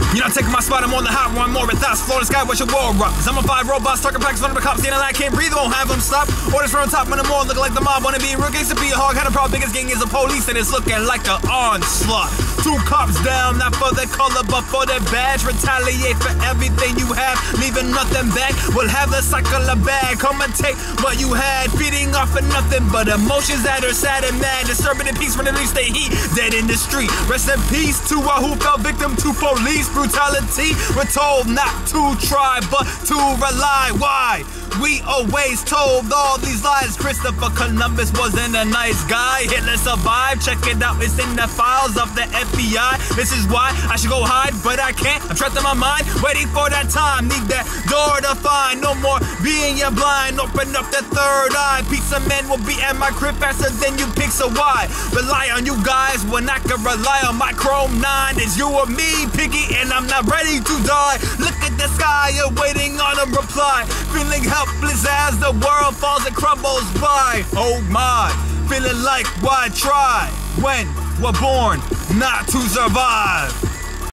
You're not taking my spot, I'm on the hot one more with us. Floor the sky, watch your war up. Cause I'm on 5 robots, talking packs, front of the cops, and I can't breathe, won't have them stop. Orders from the top, when I'm more look like the mob. Wanna be real gangsta, be a hog. Had a problem, biggest gang is the police, and it's looking like an onslaught. 2 cops down, not for their color, but for their badge. Retaliate for everything you have, leaving nothing back. We'll have the cycle of bag, come and take what you had. Feeding off of nothing but emotions that are sad and mad. Disturbing the peace when they release the heat, dead in the street. Rest in peace to all who fell victim to police brutality. We're told not to try, but to rely. Why? We always told all these lies. Christopher Columbus wasn't a nice guy. Hitler survived, check it out, it's in the files of the FBI. This is why I should go hide, but I can't. I'm trapped in my mind, waiting for that time. Need that door to find, no more being your blind. Open up the third eye. Pizza man will be at my crib faster than you pick, so why rely on you guys when I can rely on my Chrome 9? It's you or me, Piggy, and I'm not ready to die. Look at the sky, you're waiting on a reply. Feeling helpless as the world falls and crumbles by. Oh my, feeling like why try when we're born not to survive.